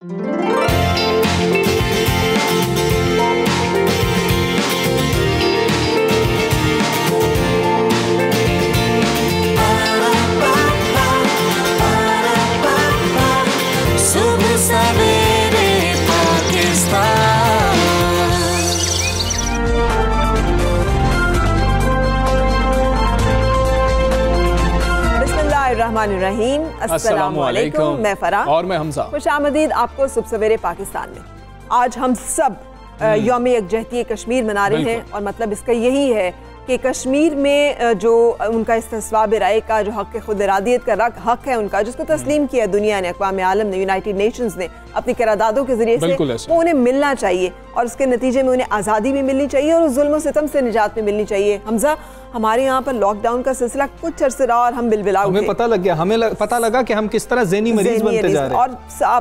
रहीम, अस्सलाम वालेकुम। मैं फराह और मैं हमजा। खुशामदीद आपको सुबह सवेरे पाकिस्तान में। आज हम सब यौम यकजहती कश्मीर मना रहे हैं और मतलब इसका यही है कि कश्मीर में जो उनका इस्तिस्वाब राय का जो हक़ खुद इरादियत का हक़ है उनका, जिसको तस्लीम किया दुनिया ने, अक़वाम आलम ने, यूनाइटेड नेशंस ने अपनी करारदादों के ज़रिए से, वो उन्हें मिलना चाहिए और उसके नतीजे में उन्हें आज़ादी भी मिलनी चाहिए और जुल्म सितम से निजात भी मिलनी चाहिए। हमजा, हमारे यहाँ पर लॉकडाउन का सिलसिला कुछ अर्से रहा और हम बिलबिला उठे। हमें पता लग गया, हमें पता लगा कि हम किस तरह ज़हनी मरीज बनते जा रहे हैं और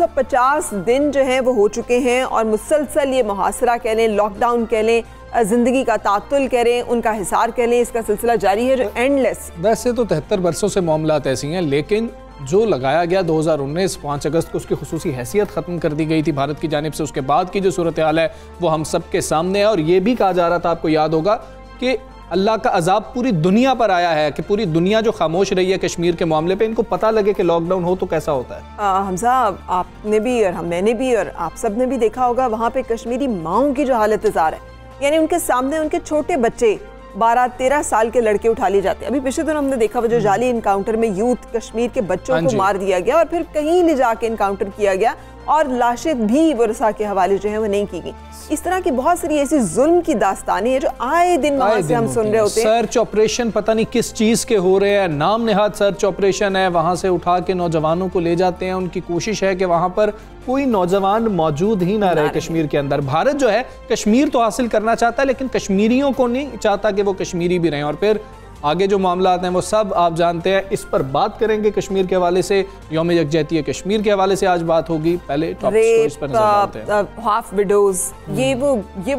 550 दिन जो हैं वो हो चुके हैं और मुसलसल ये मुहासरा कह लें, लॉकडाउन कह लें, ज़िंदगी का तातुल कह लें, उनका हिसार कह लें, इसका सिलसिला जारी है जो एंडलेस। वैसे तो 73 बरसों से मामलात ऐसी हैं, लेकिन जो लगाया गया 2019 5 अगस्त को उसकी खुसूसी हैसियत ख़त्म कर दी गई थी भारत की जानिब से। उसके बाद की जो सूरत हाल है वो हम सब के सामने है और ये भी कहा जा रहा था, आपको याद होगा, कि अल्लाह का अजाब पूरी दुनिया पर आया है, कि पूरी दुनिया जो खामोश रही है कश्मीर के मामले पे, इनको पता लगे कि लॉकडाउन हो तो कैसा होता है। हमजा, आपने भी और मैंने भी और आप सब ने भी देखा होगा वहाँ पे कश्मीरी माओं की जो हालत ज़ार है, यानी उनके सामने उनके छोटे बच्चे 12-13 साल के लड़के उठा लिए जाते हैं। अभी पिछले दिन हमने देखा वो जो जाली इनकाउंटर में यूथ कश्मीर के बच्चों को मार दिया गया और फिर कहीं ले जाके इनकाउंटर किया गया और लाशें भी वर्षा के हवाले जो है वो नहीं की गई। इस तरह की बहुत सारी ऐसी जुल्म की दास्तानें हैं जो आए दिन वहाँ से हम सुन रहे होते हैं। सर्च ऑपरेशन पता नहीं किस चीज़ के हो रहे हैं, नाम नेहाद सर्च ऑपरेशन है, वहाँ से उठा के नौजवानों को ले जाते हैं। उनकी कोशिश है कि वहाँ पर कोई नौजवान मौजूद ही ना रहे कश्मीर के अंदर। भारत जो है कश्मीर तो हासिल करना चाहता है लेकिन कश्मीरियों को नहीं चाहता कि वो कश्मीरी भी रहें। और फिर आगे जो मामला आते हैं वो सब आप जानते हैं। इस पर बात करेंगे कश्मीर के हवाले से, यौम यकजहती कश्मीर के हवाले से आज बात होगी। पहले टॉप स्टोरीज पर नजर डालते हैं। हाफ विडोज, ये वो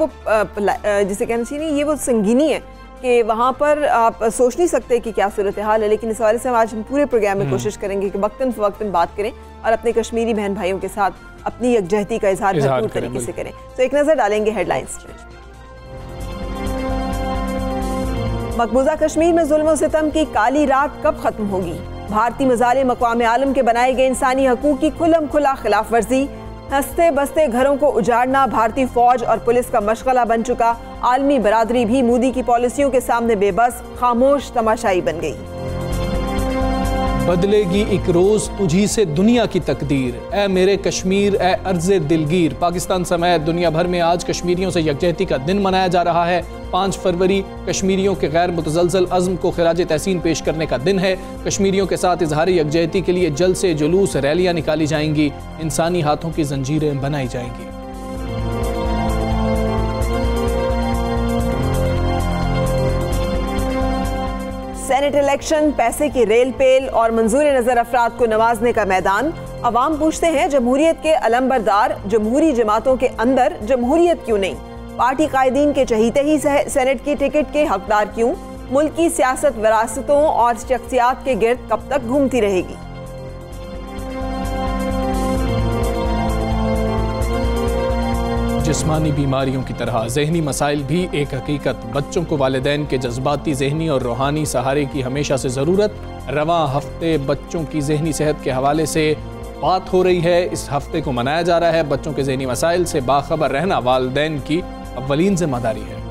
जिसे कहना चाहिए, ये वो संगीनी है कि वहाँ पर आप सोच नहीं सकते कि क्या सूरत हाल है। लेकिन इस हवाले से हम आज पूरे प्रोग्राम में कोशिश करेंगे कि वक्तन फ़वक्तन बात करें और अपने कश्मीरी बहन भाइयों के साथ अपनी यकजहती का इजहार भरपूर तरीके से करें। तो एक नज़र डालेंगे हेडलाइंस। मकबूजा कश्मीर में जुल्म सितम की काली रात कब खत्म होगी? भारतीय मज़ालिम अक़वाम आलम के बनाए गए इंसानी हकूक़ की खुल्लम खुला खिलाफ वर्जी। हंसते बसते घरों को उजाड़ना भारतीय फौज और पुलिस का मशगला बन चुका। आलमी बरादरी भी मोदी की पॉलिसियों के सामने बेबस खामोश तमाशाई बन गई। बदलेगी एक रोज तुझी से दुनिया की तकदीर, ए मेरे कश्मीर ए अर्ज़े दिलगीर। पाकिस्तान समेत दुनिया भर में आज कश्मीरियों से यकजहती का दिन मनाया जा रहा है। 5 फरवरी कश्मीरियों के गैर मुतज़लज़ल अज़्म को खिराज तहसीन पेश करने का दिन है। कश्मीरियों के साथ इजहार यकजहती के लिए जल्द से जुलूस रैलियाँ निकाली जाएंगी, इंसानी हाथों की जंजीरें बनाई जाएंगी। सेनेट इलेक्शन, पैसे की रेल पेल और मंजूर नजर अफराद को नवाजने का मैदान। अवाम पूछते हैं जमहूरियत के अलंबरदार जमहूरी जमातों के अंदर जमहूरियत क्यों नहीं? पार्टी कायदीन के चहीते ही सेनेट की टिकट के हकदार क्यों? मुल्क की सियासत विरासतों और शख्सियात के गिर्द कब तक घूमती रहेगी? जिस्मानी बीमारियों की तरह ज़हनी मसाइल भी एक हकीकत। बच्चों को वालिदैन के जज्बाती, ज़हनी और रूहानी सहारे की हमेशा से ज़रूरत। रवां हफ्ते बच्चों की ज़हनी सेहत के हवाले से बात हो रही है। इस हफ्ते को मनाया जा रहा है। बच्चों के ज़हनी मसाइल से बाखबर रहना वालिदैन की अव्वलीन ज़िम्मेदारी है।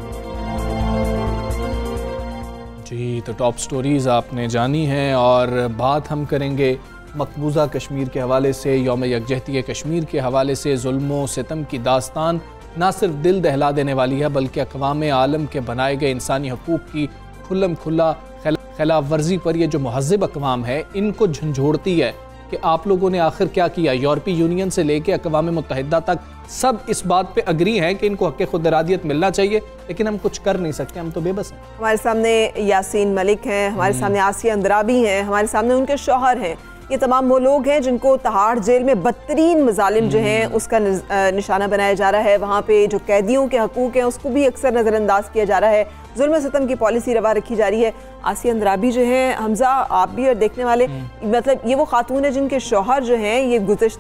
जी, तो टॉप स्टोरीज़ आपने जानी हैं और बात हम करेंगे मकबूजा कश्मीर के हवाले से, यौम यकजहती कश्मीर के हवाले से। जुल्मों सितम की दास्तान ना सिर्फ दिल दहला देने वाली है बल्कि अक़वाम आलम के बनाए गए इंसानी हकूक़ की खुल्लम खुल्ला खिलाफ वर्जी पर यह जो महज़ब अक़वाम है इनको झंझोड़ती है कि आप लोगों ने आखिर क्या किया। यूरोपीय यूनियन से लेकर अक़वाम मुत्तहिदा तक सब इस बात पे अग्री हैं कि इनको हक़ खुद इरादियत मिलना चाहिए, लेकिन हम कुछ कर नहीं सकते, हम तो बेबस हैं। हमारे सामने यासीन मलिक हैं, हमारे सामने आसिया अंद्राबी हैं, हमारे सामने उनके शौहर हैं। ये तमाम वो लोग हैं जिनको तहाड़ जेल में बदतरीन मजालिम जो हैं उसका निशाना बनाया जा रहा है। वहाँ पे जो कैदियों के हकूक़ हैं उसको भी अक्सर नज़रअंदाज किया जा रहा है। जुल्म सितम की पॉलिसी रवा रखी जा रही है। आसिया अंद्राबी जो है, हमजा आप भी और देखने वाले, मतलब ये वो खातून है जिनके शौहर जो हैं ये गुज़श्ता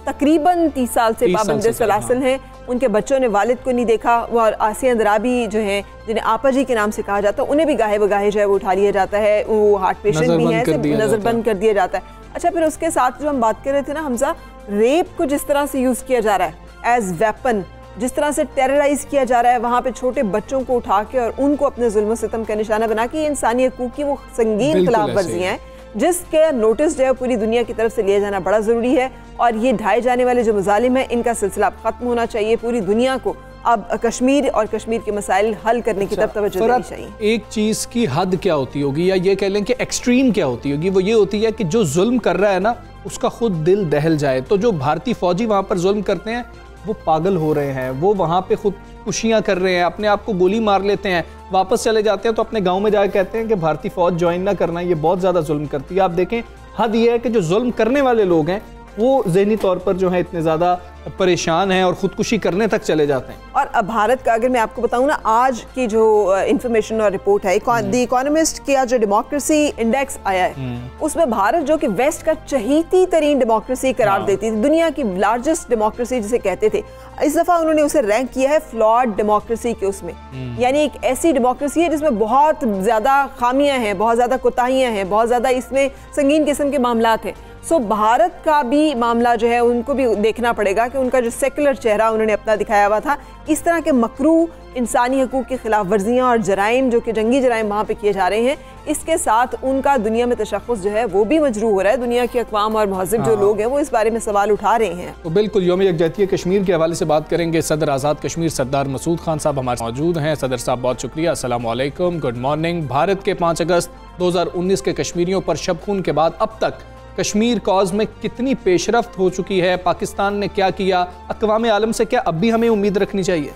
तकरीबन 30 साल से पाबंद सलासल हैं। उनके बच्चों ने वालिद को नहीं देखा। वो आसिया अंद्राबी जो हैं, जिन्हें आपा जी के नाम से कहा जाता है, उन्हें भी गाहे बगाहे जो है वो उठा लिया जाता है। वो हार्ट पेशेंट भी हैं, नज़रबंद कर दिया जाता है। अच्छा, फिर उसके साथ जो हम बात कर रहे थे ना हमजा, रेप को जिस तरह से यूज़ किया जा रहा है एज वेपन, जिस तरह से टेरराइज किया जा रहा है, वहाँ पे छोटे बच्चों को उठा के और उनको अपने जुल्म सितम का निशाना बना के, इंसानी हकूक़ की वो संगीन खिलाफ वर्जियाँ हैं जिसके नोटिस जो है पूरी दुनिया की तरफ से लिया जाना बड़ा ज़रूरी है। और ये ढाए जाने वाले जो मुजालिम हैं, इनका सिलसिला ख़त्म होना चाहिए। पूरी दुनिया को अब कश्मीर और कश्मीर के मसाइल हल करने की तरफ तवज्जो देनी चाहिए। एक चीज़ की हद क्या होती होगी, या ये कह लें कि एक्सट्रीम क्या होती होगी, वो ये होती है कि जो जुल्म कर रहा है ना उसका खुद दिल दहल जाए। तो जो भारतीय फौजी वहाँ पर जुल्म करते हैं वो पागल हो रहे हैं, वो वहाँ पे खुदकुशियाँ कर रहे हैं, अपने आप को गोली मार लेते हैं, वापस चले जाते हैं तो अपने गाँव में जाकर कहते हैं कि भारतीय फौज ज्वाइन ना करना, ये बहुत ज़्यादा जुल्म करती है। आप देखें, हद ये है कि जो जुल्म करने वाले लोग हैं वो ज़हनी तौर पर जो है इतने ज़्यादा परेशान हैं और ख़ुदकुशी करने तक चले जाते हैं। और अब भारत का अगर मैं आपको बताऊं ना, आज की जो इंफॉर्मेशन और रिपोर्ट है द इकोनॉमिस्ट का जो डेमोक्रेसी इंडेक्स आया है, उसमें भारत जो कि वेस्ट का चहीती तरीन डेमोक्रेसी करार देती थी, दुनिया की लार्जेस्ट डेमोक्रेसी जिसे कहते थे, इस दफ़ा उन्होंने उसे रैंक किया है फ्लॉड डेमोक्रेसी के उसमें। यानी एक ऐसी डेमोक्रेसी है जिसमें बहुत ज़्यादा खामियां हैं, बहुत ज़्यादा कोताहियां हैं, बहुत ज़्यादा इसमें संगीन किस्म के मामलात हैं। सो भारत का भी मामला जो है उनको भी देखना पड़ेगा कि उनका जो सेकुलर चेहरा उन्होंने अपना दिखाया हुआ था, इस तरह के मकरू इंसानी हकूक़ की खिलाफ वर्जियाँ और जराइम जो कि जंगी जराइम वहाँ पे किए जा रहे हैं, इसके साथ उनका दुनिया में तशख़्ख़ुस जो है वो भी मजरू हो रहा है। दुनिया की अक़वाम और महज़िब जो लोग हैं वो इस बारे में सवाल उठा रहे हैं। तो बिल्कुल यौम यकजहती कश्मीर के हवाले से बात करेंगे। सदर आज़ाद कश्मीर सरदार मसूद खान साहब हमारे मौजूद हैं। सदर साहब बहुत शुक्रिया, अस्सलाम वालेकुम, गुड मॉर्निंग। भारत के 5 अगस्त 2019 के कश्मीरियों पर शब खून के बाद अब तक कश्मीर कॉज में कितनी पेशरफ्त हो चुकी है, पाकिस्तान ने क्या किया, अक़वाम आलम से क्या अब भी हमें उम्मीद रखनी चाहिए?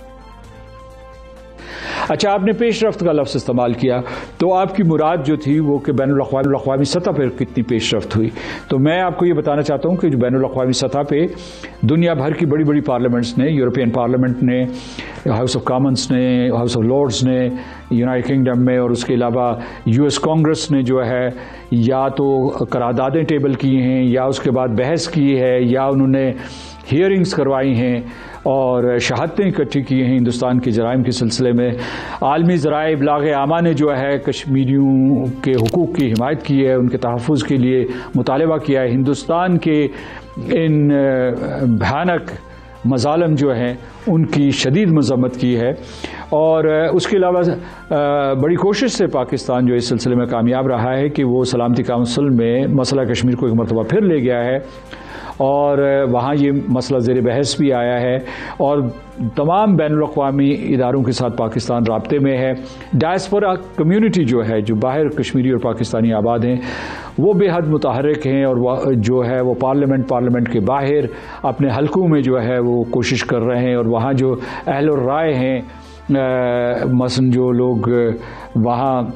अच्छा, आपने पेशरफ्त का लफ्ज़ इस्तेमाल किया, तो आपकी मुराद जो थी वो कि बैनुल-अक़वामी सतह पर कितनी पेशरफ्त हुई। तो मैं आपको ये बताना चाहता हूँ कि जो बैनुल-अक़वामी सतह पे दुनिया भर की बड़ी बड़ी पार्लियामेंट्स ने, यूरोपियन पार्लियामेंट ने, हाउस ऑफ कॉमन्स ने, हाउस ऑफ लॉर्ड्स ने यूनाइटेड किंगडम में, और उसके अलावा यूएस कांग्रेस ने जो है या तो करारदादें टेबल की हैं, या उसके बाद बहस की है, या उन्होंने हियरिंग्स करवाई हैं और शहादतें इकट्ठी की हैं हिंदुस्तान के जराइम के सिलसिले में। आलमी ज़राए इब्लाग़ आमा ने जो है कश्मीरियों के हुकूक़ की हिमायत की है, उनके तहफ़्फ़ुज़ के लिए मुतालबा किया है। हिंदुस्तान के इन भयानक मज़ालिम जो हैं उनकी शदीद मज़म्मत की है। और उसके अलावा बड़ी कोशिश से पाकिस्तान जो इस सिलसिले में कामयाब रहा है कि वो सलामती काउंसिल में मसला कश्मीर को एक मरतबा फिर ले गया है, और वहाँ ये मसला ज़ेर बहस भी आया है, और तमाम बैनुल-अक़वामी इदारों के साथ पाकिस्तान राब्ते में है। डायस्पोरा कम्यूनिटी जो है, जो बाहर कश्मीरी और पाकिस्तानी आबाद हैं, वो बेहद मुतहर्रिक हैं, और वह जो है वो पार्लियामेंट के बाहर अपने हलकों में जो है वो कोशिश कर रहे हैं। और वहाँ जो अहल और राय हैं, मसलन जो लोग वहाँ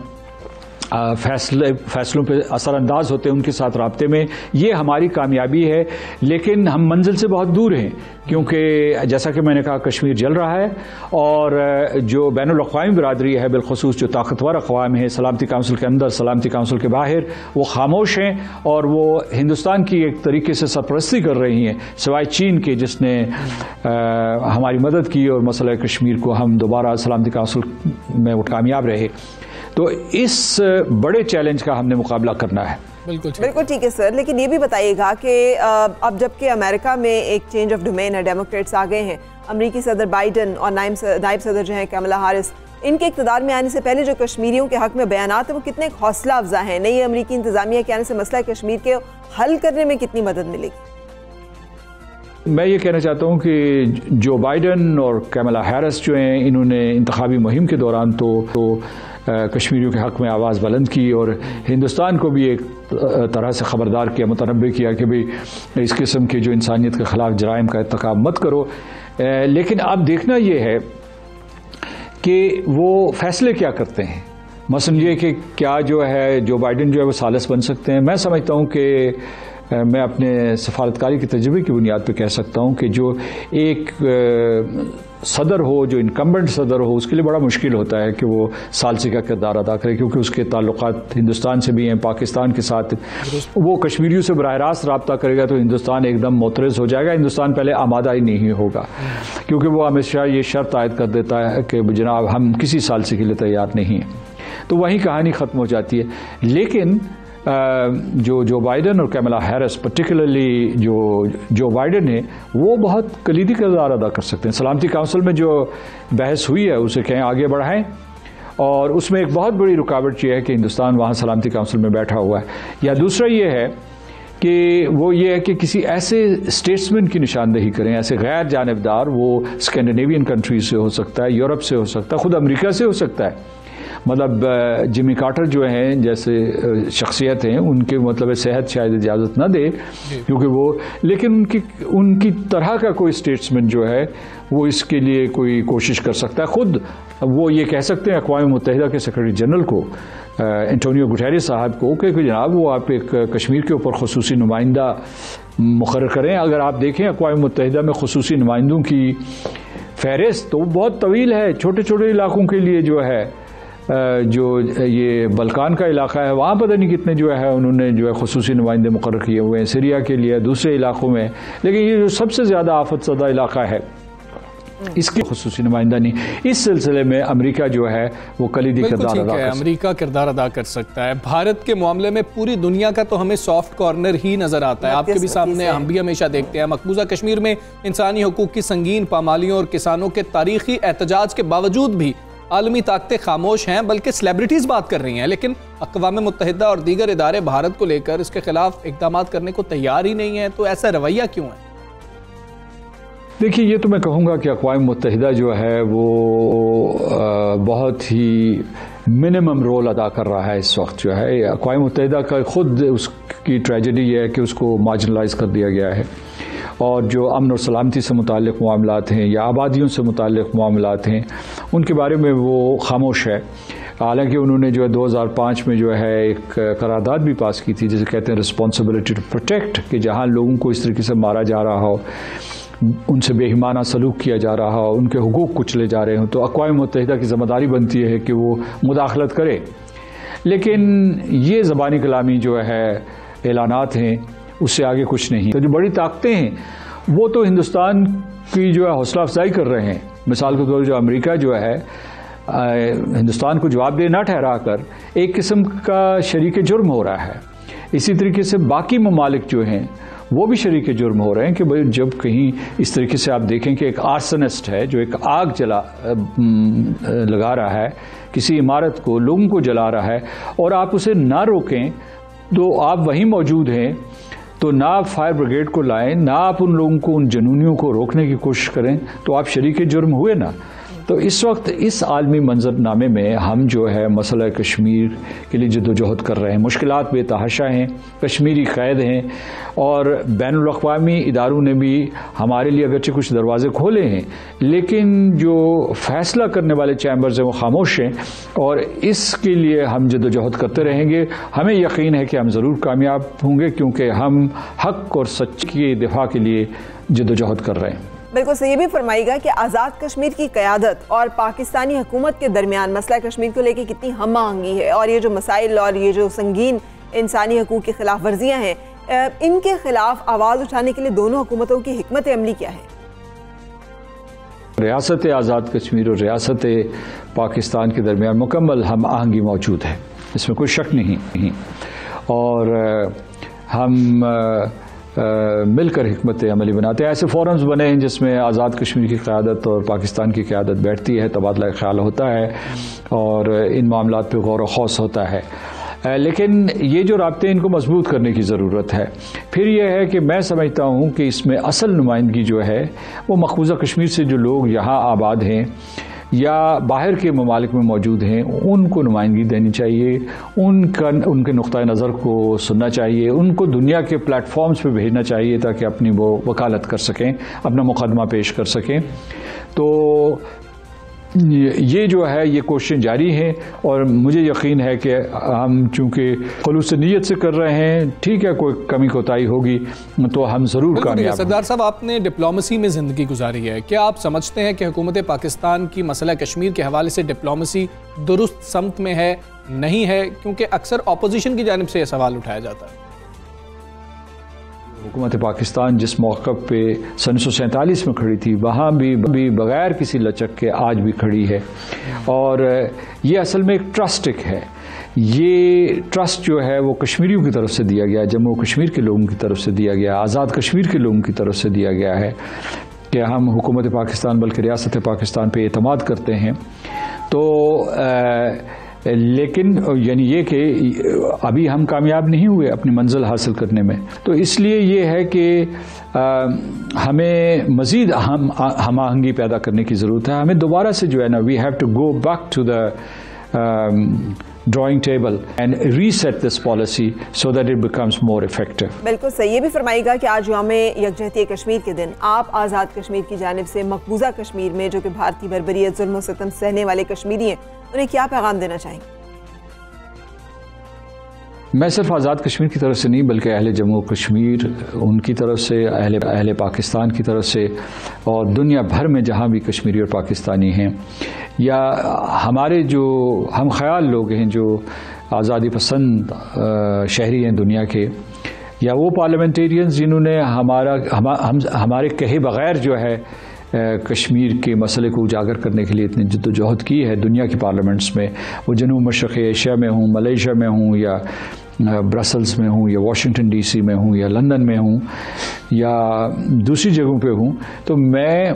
फैसलों पे असरअंदाज होते हैं, उनके साथ राब्ते में, ये हमारी कामयाबी है। लेकिन हम मंजिल से बहुत दूर हैं, क्योंकि जैसा कि मैंने कहा कश्मीर जल रहा है, और जो बैनुल-अक़वामी बिरादरी है, बिलखुसूस जो ताकतवर अक़वाम है, सलामती काउंसिल के अंदर, सलामती काउंसिल के बाहर, वो खामोश हैं और वो हिंदुस्तान की एक तरीके से सरपरस्ती कर रही हैं, सिवाय चीन के, जिसने हमारी मदद की और मसला कश्मीर को हम दोबारा सलामती काउंसिल में कामयाब रहे। तो इस बड़े चैलेंज का हमने मुकाबला करना है। बिल्कुल ठीक है सर, लेकिन ये भी बताइएगा कि अब जबकि अमेरिका में एक चेंज ऑफ डोमेन है, डेमोक्रेट्स आ गए हैं, अमरीकी सदर बाइडन और नायब सदर जो हैं कमला हारिस, इनके इक़्तिदार में आने से पहले जो कश्मीरियों के हक़ में बयानात है वो कितने हौसला अफजा हैं? नई अमरीकी इंतज़ामिया के आने से मसला कश्मीर के हल करने में कितनी मदद मिलेगी? मैं ये कहना चाहता हूँ कि जो बाइडन और कमला हैरिस जो हैं, इन्होंने इंतखाबी मुहिम के दौरान तो कश्मीरियों के हक़ में आवाज़ बुलंद की, और हिंदुस्तान को भी एक तरह से ख़बरदार किया, मुतनब्बे किया कि भाई इस किस्म के जो इंसानियत के ख़िलाफ़ जराइम का इर्तिकाब मत करो। लेकिन अब देखना ये है कि वो फ़ैसले क्या करते हैं। मसलन ये कि क्या जो है जो बाइडन जो है वो सालिस बन सकते हैं। मैं समझता हूँ कि मैं अपने सफारतकारी के तजुर्बे की बुनियाद पर कह सकता हूँ कि जो एक सदर हो, जो इनकम्बेंट सदर हो, उसके लिए बड़ा मुश्किल होता है कि वो सालसी का किरदार अदा करे, क्योंकि उसके ताल्लुकात हिंदुस्तान से भी हैं, पाकिस्तान के साथ। वो कश्मीरियों से बराह रास्त रब्ता करेगा तो हिंदुस्तान एकदम मोतरज़ हो जाएगा। हिंदुस्तान पहले आमादा ही नहीं होगा, क्योंकि वो हमेशा ये शर्त आयद कर देता है कि जनाब हम किसी सालसी के लिए तैयार नहीं हैं, तो वहीं कहानी ख़त्म हो जाती है। लेकिन जो बाइडन और Kamala Harris, particularly Joe Biden है, वो बहुत कलीदी किरदार अदा कर सकते हैं। सलामती काउंसिल में जो बहस हुई है उसे कहीं आगे बढ़ाएं, और उसमें एक बहुत बड़ी रुकावट ये है कि हिंदुस्तान वहाँ सलामती काउंसिल में बैठा हुआ है। या दूसरा ये है कि वो ये है कि किसी ऐसे स्टेट्समैन की निशानदेही करें, ऐसे गैर जानिबदार, वो स्कैंडिनेवियन कंट्रीज से हो सकता है, यूरोप से हो सकता है, खुद अमेरिका से हो सकता है। मतलब जिमी कार्टर जो हैं जैसे शख्सियत हैं, उनके मतलब सेहत शायद इजाज़त ना दे, क्योंकि वो, लेकिन उनकी तरह का कोई स्टेट्समैन जो है वो इसके लिए कोई कोशिश कर सकता है। खुद वो ये कह सकते हैं अक़वाम मुत्तहिदा के सेक्रेटरी जनरल को, एंटोनियो गुटेरेस साहब को, कि जनाब वो आप एक कश्मीर के ऊपर खुसूसी नुमाइंदा मुकर्रर करें। अगर आप देखें अक़वाम मुत्तहिदा में खुसूसी नुमाइंदों की फहरिस्त तो बहुत तवील है। छोटे छोटे इलाकों के लिए जो है, जो ये बल्कान का इलाका है, वहाँ पता नहीं कितने जो है उन्होंने जो है खुसूसी नुमाइंदे मुकर्रर किए हुए हैं, सीरिया के लिए, दूसरे इलाकों में। लेकिन ये जो सबसे ज़्यादा आफत ज़दा इलाका है, इसके खुसूसी नुमाइंदा नहीं। इस सिलसिले में अमेरिका जो है वो कलीदी किरदार अदा कर सकता है। अमेरिका किरदार अदा कर सकता है। भारत के मामले में पूरी दुनिया का तो हमें सॉफ्ट कॉर्नर ही नजर आता है। आपके भी सामने, हम भी हमेशा देखते हैं, मकबूजा कश्मीर में इंसानी हकूक की संगीन पामालियों और किसानों के तारीखी एहतजाज के बावजूद भी आलमी ताकतें खामोश हैं, बल्कि सेलिब्रिटीज बात कर रही हैं। लेकिन अक़वाम मुत्तहिदा और दीगर इदारे भारत को लेकर इसके खिलाफ इक़दाम करने को तैयार ही नहीं है। तो ऐसा रवैया क्यों है? देखिए, ये तो मैं कहूँगा कि अक़वाम मुत्तहिदा जो है वो बहुत ही मिनिमम रोल अदा कर रहा है इस वक्त। जो है अक़वाम मुत्तहिदा का खुद उसकी ट्रेजेडी ये है कि उसको मार्जिनलाइज कर दिया गया है, और जो अमन और सलामती से मुताल्लिक़ मामलात हैं या आबादियों से मुताल्लिक़ मामलात हैं, उनके बारे में वो खामोश है। हालांकि उन्होंने जो है 2005 में जो है एक करारदाद भी पास की थी, जिसे कहते हैं रिस्पॉन्सिबिलिटी टू प्रोटेक्ट, कि जहाँ लोगों को इस तरीके से मारा जा रहा हो, उनसे बेईमाना सलूक किया जा रहा हो, उनके हुकूक कुचले जा रहे हों, तो अक़वाम मुत्तहिदा की ज़िम्मेदारी बनती है कि वो मुदाखलत करे। लेकिन ये ज़बानी कलामी जो है, ऐलानात हैं, उससे आगे कुछ नहीं। तो जो बड़ी ताकतें हैं वो तो हिंदुस्तान की जो है हौसला अफजाई कर रहे हैं। मिसाल के तौर पर जो अमेरिका जो है हिंदुस्तान को जवाबदेह न ठहरा कर एक किस्म का शरीक जुर्म हो रहा है। इसी तरीके से बाकी ममालिक जो हैं वो भी शरीक जुर्म हो रहे हैं कि भाई जब कहीं इस तरीके से आप देखें कि एक आर्सनिस्ट है जो एक आग लगा रहा है किसी इमारत को, लोगों को जला रहा है, और आप उसे ना रोकें, तो आप वहीं मौजूद हैं, तो ना आप फायर ब्रिगेड को लाएं, ना आप उन लोगों को, उन जनूनियों को रोकने की कोशिश करें, तो आप शरीक जुर्म हुए ना। तो इस वक्त इस आलमी मंजरनामे में हम जो है मसला कश्मीर के लिए जद्दोजहद कर रहे हैं। मुश्किलात बेतहाशा हैं, कश्मीरी क़ैद हैं, और बैनुल अक़वामी इदारों ने भी हमारे लिए अगरचे कुछ दरवाजे खोले हैं, लेकिन जो फ़ैसला करने वाले चैम्बर्स हैं वो खामोश हैं, और इसके लिए हम जद्दोजहद करते रहेंगे। हमें यकीन है कि हम ज़रूर कामयाब होंगे, क्योंकि हम हक़ और सच के दिफा के लिए जद्दोजहद कर रहे हैं। बिल्कुल सही। ये भी फरमाइएगा कि आज़ाद कश्मीर की क़यादत और पाकिस्तानी हुकूमत के दरमियान मसला कश्मीर को लेकर कितनी हम आहंगी है, और ये जो मसाइल और ये जो संगीन इंसानी हकूक़ की खिलाफ वर्जियाँ हैं, इनके खिलाफ आवाज़ उठाने के लिए दोनों हुकूमतों की हिकमत अमली क्या है? रियासत आज़ाद कश्मीर और रियासत पाकिस्तान के दरमियान मुकम्मल हम आहंगी मौजूद है, इसमें कोई शक नहीं। और हम मिलकर हिकमत अमली बनाते हैं। ऐसे फोरम्स बने हैं जिसमें आज़ाद कश्मीर की क़यादत और पाकिस्तान की क़यादत बैठती है, तबादला ख्याल होता है और इन मामलात पे गौर व खौस होता है। लेकिन ये जो राब्ते इनको मजबूत करने की ज़रूरत है। फिर यह है कि मैं समझता हूँ कि इसमें असल नुमाइंदगी जो है वो मकबूजा कश्मीर से जो लोग यहाँ आबाद हैं या बाहर के ममालिक में मौजूद हैं उनको नुमाइंदगी देनी चाहिए, उनके नुक्ता नज़र को सुनना चाहिए, उनको दुनिया के प्लेटफॉर्म्स पे भेजना चाहिए ताकि अपनी वो वकालत कर सकें, अपना मुकदमा पेश कर सकें। तो ये जो है ये कोशिशें जारी हैं और मुझे यकीन है कि हम चूँकि खुलूस नीयत से कर रहे हैं, ठीक है, कोई कमी कोताही होगी तो हम ज़रूर कामयाब। सरदार साहब, आपने डिप्लोमेसी में ज़िंदगी गुजारी है, क्या आप समझते हैं कि हुकूमत पाकिस्तान की मसला कश्मीर के हवाले से डिप्लोमेसी दुरुस्त समत में है, नहीं है? क्योंकि अक्सर अपोजिशन की जानिब से यह सवाल उठाया जाता है। हुकूमत पाकिस्तान जिस मौक़िफ़ पे सन 1947 में खड़ी थी, वहाँ भी बग़ैर किसी लचक के आज भी खड़ी है। और ये असल में एक ट्रस्ट है। ये ट्रस्ट जो है वो कश्मीरियों की तरफ से दिया गया, जम्मू कश्मीर के लोगों की तरफ से दिया गया, आज़ाद कश्मीर के लोगों की तरफ से दिया गया है कि हम हुकूमत पाकिस्तान बल्कि रियासत पाकिस्तान पे एतमाद करते हैं। तो लेकिन यानी ये कि अभी हम कामयाब नहीं हुए अपनी मंजिल हासिल करने में, तो इसलिए ये है कि हमें मज़ीद हम आहंगी पैदा करने की ज़रूरत है। हमें दोबारा से जो है ना, we have to go back to the drawing table and reset this policy so that it becomes more effective. बिल्कुल सही। ये भी फरमाइएगा कि आज यौम यकजहती कश्मीर के दिन आप आज़ाद कश्मीर की जानिब से मकबूजा कश्मीर में जो कि भारतीय बर्बरियत जुल्म और सितम सहने वाले कश्मीरी हैं, उन्हें क्या पैगाम देना चाहेंगे? मैं सिर्फ आज़ाद कश्मीर की तरफ से नहीं बल्कि अहले जम्मू कश्मीर उनकी तरफ से, अहले पाकिस्तान की तरफ से और दुनिया भर में जहाँ भी कश्मीरी और पाकिस्तानी हैं या हमारे जो हम ख्याल लोग हैं जो आज़ादी पसंद शहरी हैं दुनिया के, या वो पार्लियामेंटेरियंस जिन्होंने हमारे कहे बग़ैर जो है कश्मीर के मसले को उजागर करने के लिए इतनी जद्दोजहद की है दुनिया की पार्लियामेंट्स में, वो जनूब मशरक़ एशिया में हूँ, मलेशिया में हूँ या ब्रसल्स में हूँ या वाशिंगटन डीसी में हूँ या लंदन में हूँ या दूसरी जगहों पे हूँ, तो मैं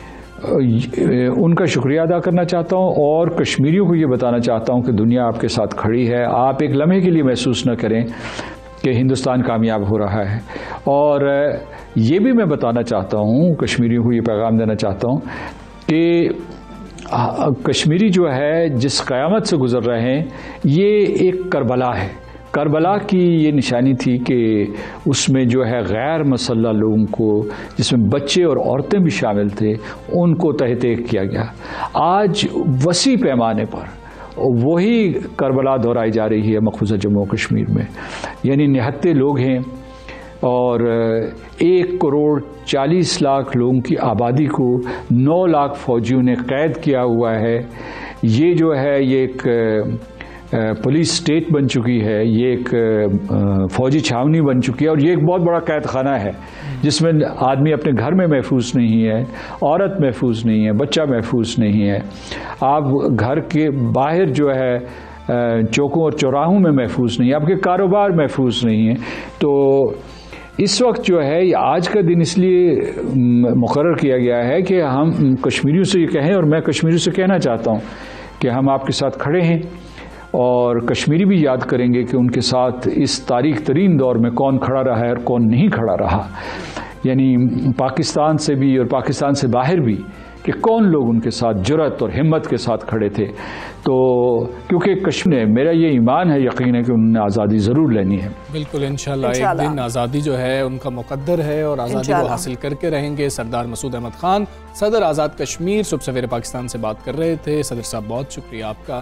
उनका शुक्रिया अदा करना चाहता हूँ और कश्मीरियों को ये बताना चाहता हूँ कि दुनिया आपके साथ खड़ी है। आप एक लम्हे के लिए महसूस न करें कि हिंदुस्तान कामयाब हो रहा है। और ये भी मैं बताना चाहता हूँ, कश्मीरियों को ये पैगाम देना चाहता हूँ कि कश्मीरी जो है जिस क़यामत से गुज़र रहे हैं, ये एक करबला है। करबला की ये निशानी थी कि उसमें जो है गैर मसल्ला लोगों को, जिसमें बच्चे और औरतें भी शामिल थे, उनको तहत किया गया। आज वसी पैमाने पर वही करबला दोहराई जा रही है मखसूसा जम्मू कश्मीर में, यानी 79 लोग हैं और 1,40,00,000 लोगों की आबादी को 9 लाख फौजियों ने कैद किया हुआ है। ये जो है ये एक पुलिस स्टेट बन चुकी है, ये एक फौजी छावनी बन चुकी है और ये एक बहुत बड़ा कैद खाना है जिसमें आदमी अपने घर में महफूज नहीं है, औरत महफूज नहीं है, बच्चा महफूज नहीं है, आप घर के बाहर जो है चौकों और चौराहों में महफूज नहीं है, आपके कारोबार महफूज नहीं है। तो इस वक्त जो है आज का दिन इसलिए मुकर्रर किया गया है कि हम कश्मीरियों से ये कहें, और मैं कश्मीरियों से कहना चाहता हूँ कि हम आपके साथ खड़े हैं और कश्मीरी भी याद करेंगे कि उनके साथ इस तारीख तरीन दौर में कौन खड़ा रहा है और कौन नहीं खड़ा रहा, यानी पाकिस्तान से भी और पाकिस्तान से बाहर भी, कि कौन लोग उनके साथ जुर्रत और हिम्मत के साथ खड़े थे। तो क्योंकि कश्मीर, मेरा ये ईमान है, यकीन है कि उन्होंने आज़ादी ज़रूर लेनी है। बिल्कुल, इंशाल्लाह एक दिन आज़ादी जो है उनका मुक़द्दर है और आज़ादी वो हासिल करके रहेंगे। सरदार मसूद अहमद खान, सदर आज़ाद कश्मीर, सुबह सवेरे पाकिस्तान से बात कर रहे थे। सदर साहब बहुत शुक्रिया आपका।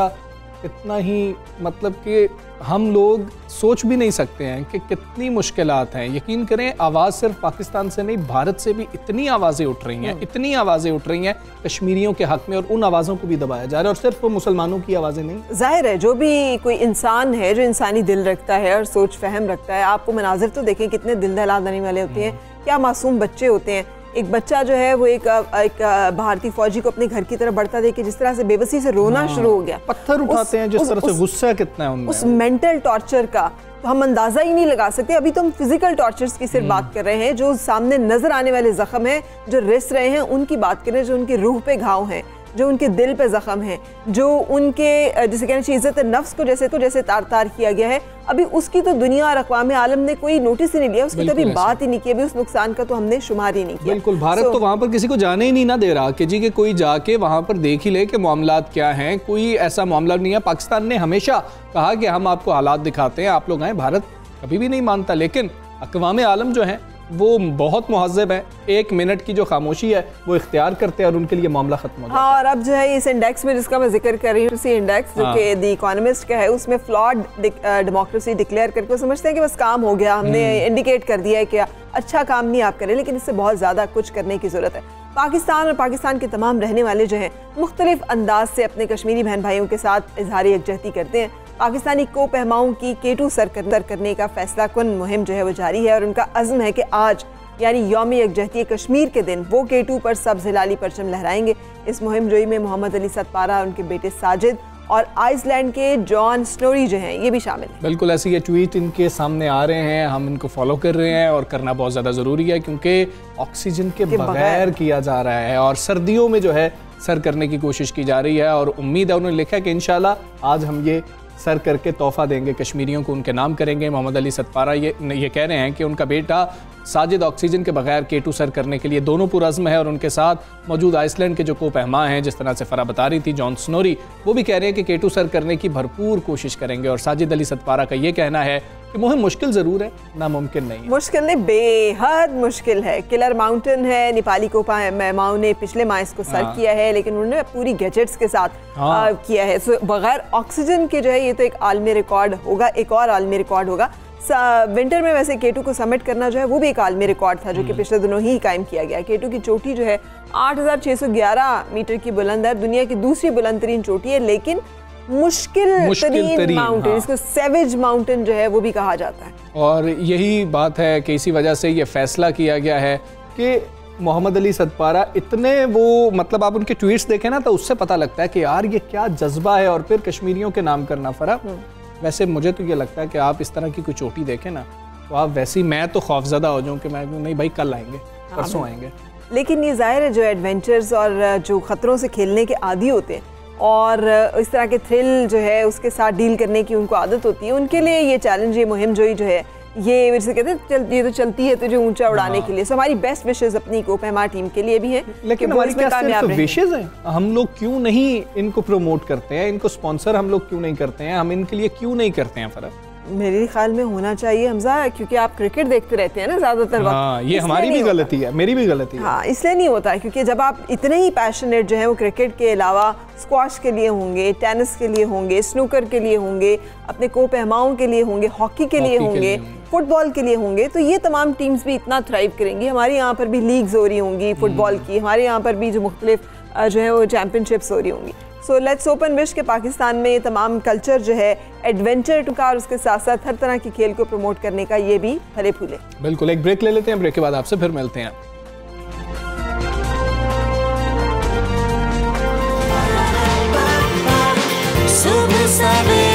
इतना ही मतलब कि हम लोग सोच भी नहीं सकते हैं कि कितनी मुश्किलात हैं। यकीन करें, आवाज़ सिर्फ पाकिस्तान से नहीं, भारत से भी इतनी आवाज़ें उठ रही हैं, इतनी आवाज़ें उठ रही हैं कश्मीरियों के हक़ में, और उन आवाज़ों को भी दबाया जा रहा है। और सिर्फ वो मुसलमानों की आवाज़ें नहीं, जाहिर है जो भी कोई इंसान है जो इंसानी दिल रखता है और सोच फहम रखता है, आपको मनाजिर तो देखें कितने दिल दहला देने वाले होते हैं, क्या मासूम बच्चे होते हैं। एक बच्चा जो है वो एक भारतीय फौजी को अपने घर की तरफ बढ़ता देख के जिस तरह से बेबसी से रोना शुरू हो गया, पत्थर उठाते हैं, जिस तरह से गुस्सा कितना है उनमें, उस मेंटल टॉर्चर का तो हम अंदाजा ही नहीं लगा सकते। अभी तो हम फिजिकल टॉर्चर्स की सिर्फ बात कर रहे हैं, जो सामने नजर आने वाले जख्म हैं, जो रिस रहे हैं, उनकी बात करें, जो उनकी रूह पे घाव हैं, जो उनके दिल पे जख्म है, जो उनके जिसे कहना चाहिए इज्जत नफ्स को जैसे तार तार किया गया है, अभी उसकी तो दुनिया और अक़वाम आलम ने कोई नोटिस ही नहीं लिया, उसकी कभी बात ही नहीं की, अभी उस नुकसान का तो हमने शुमार ही नहीं किया। बिल्कुल, भारत तो वहाँ पर किसी को जाने ही नहीं ना दे रहा कि जी के कोई जाके वहाँ पर देख ही ले कि मामलात क्या हैं। कोई ऐसा मामला नहीं है। पाकिस्तान ने हमेशा कहा कि हम आपको हालात दिखाते हैं, आप लोग आए। भारत कभी भी नहीं मानता, लेकिन अक़वाम आलम जो है वो बहुत मुहज़्ज़ब है, 1 मिनट की जो खामोशी है वो इख्तियार करते हैं और उनके लिए मामला खत्म हो जाता है। हाँ, और अब जो है इस इंडेक्स में जिसका मैं जिक्र कर रही हूँ, उसी इंडेक्स जो कि द इकोनॉमिस्ट का है, उसमें फ्लॉड डेमोक्रेसी डिक्लेयर करके वो समझते हैं कि बस काम हो गया, हमने इंडिकेट कर दिया है कि अच्छा काम नहीं आप करें, लेकिन इससे बहुत ज़्यादा कुछ करने की ज़रूरत है। पाकिस्तान और पाकिस्तान के तमाम रहने वाले जो हैं मुख्तलिफ अंदाज से अपने कश्मीरी बहन भाइयों के साथ इजहार यकजहती करते हैं। पाकिस्तानी को पहमाओं की K2 सर करने का फैसला कुन मुहिम जो है वो जारी है और उनका अज़्म है कि आज यानी यौम यकजहती कश्मीर के दिन वो K2 पर सब्ज़ हिलाली परचम लहराएंगे। इस मुहिम जोई में मोहम्मद अली सतपारा, उनके बेटे साजिद और आइसलैंड के जॉन स्नोरी जो हैं ये भी शामिल हैं। बिल्कुल ऐसे ये ट्वीट इनके सामने आ रहे हैं, हम इनको फॉलो कर रहे हैं और करना बहुत ज़्यादा ज़रूरी है क्योंकि ऑक्सीजन के बगैर किया जा रहा है और सर्दियों में जो है सर करने की कोशिश की जा रही है और उम्मीद है, उन्होंने लिखा है कि इंशाल्लाह आज हम ये सर करके तोहफ़ा देंगे कश्मीरियों को, उनके नाम करेंगे। मोहम्मद अली सतपारा ये कह रहे हैं कि उनका बेटा साजिद ऑक्सीजन के बगैर K2 सर करने के लिए दोनों पुरज़्म है और उनके साथ मौजूद आइसलैंड के जो को पहमा हैं, जिस तरह से फ़रा बता रही थी, जॉन स्नोरी, वो भी कह रहे हैं कि K2 सर करने की भरपूर कोशिश करेंगे। और साजिद अली सतपारा का ये कहना है कि मुहिम मुश्किल ज़रूर है, नामुमकिन नहीं है। मुश्किल नहीं, बेहद मुश्किल है। किलर माउंटेन है, नेपाली को पहमाओं ने पिछले माह इसको सर किया है, लेकिन उन्होंने पूरी गैजेट्स के साथ किया है। सो बगैर ऑक्सीजन के जो है ये तो एक आलमी रिकॉर्ड होगा, एक और आलमी रिकॉर्ड होगा। विंटर में वैसे K2 को समिट करना जो है वो भी एक आलमी रिकॉर्ड था जो कि पिछले दिनों ही कायम किया गया। K2 की चोटी जो है 8611 मीटर की बुलंद है, दुनिया की दूसरी बुलंद तरीन चोटी है, लेकिन मुश्किल तरीन माउंटेन, इसको सेवेज माउंटेन जो है वो भी कहा जाता है। और यही बात है कि इसी वजह से ये फैसला किया गया है कि मोहम्मद अली सतपारा इतने वो, मतलब आप उनके ट्वीट्स देखें ना तो उससे पता लगता है कि यार ये क्या जज्बा है और फिर कश्मीरियों के नाम करना। फ़रा वैसे मुझे तो ये लगता है कि आप इस तरह की कोई चोटी देखें ना तो आप वैसी, मैं तो खौफजदा हो जाऊँ कि मैं नहीं भाई कल आएंगे, परसों आएंगे। लेकिन ये ज़ाहिर है जो एडवेंचर्स और जो ख़तरों से खेलने के आदी होते हैं और इस तरह के थ्रिल जो है उसके साथ डील करने की उनको आदत होती है, उनके लिए ये चैलेंज, ये मुहिम जोई जो है ये वैसे कहते हैं ये तो चलती है तुझे ऊंचा उड़ाने के लिए। सो हमारी बेस्ट विशेस अपनी को पहमा टीम के लिए भी है, लेकिन हमारी क्या सिर्फ विशेस हैं? हम लोग क्यों नहीं इनको प्रमोट करते हैं, इनको स्पॉन्सर हम लोग क्यों नहीं करते हैं, हम इनके लिए क्यों नहीं करते हैं? फ़र्क मेरे ख्याल में होना चाहिए हमजा, क्योंकि आप क्रिकेट देखते रहते हैं ना ज़्यादातर वक्त। हाँ, ये हमारी भी गलती है, मेरी भी गलती है। हाँ, इसलिए नहीं होता है क्योंकि जब आप इतने ही पैशनेट जो है वो क्रिकेट के अलावा स्क्वाश के लिए होंगे, टेनिस के लिए होंगे, स्नूकर के लिए होंगे, अपने को पहमाओं के लिए होंगे, हॉकी के लिए होंगे, फुटबॉल के लिए होंगे, तो ये तमाम टीम्स भी इतना थ्राइव करेंगी। हमारे यहाँ पर भी लीग्स हो रही होंगी फुटबॉल की, हमारे यहाँ पर भी जो मुख्तलिफ जो है वो चैम्पियनशिप्स हो रही होंगी। सो लेट्स ओपन विश के पाकिस्तान में ये तमाम कल्चर जो है एडवेंचर का और उसके साथ साथ हर तरह की खेल को प्रमोट करने का ये भी फले फूले। बिल्कुल, एक ब्रेक ले लेते हैं, ब्रेक के बाद आपसे फिर मिलते हैं। सुबह सवेरे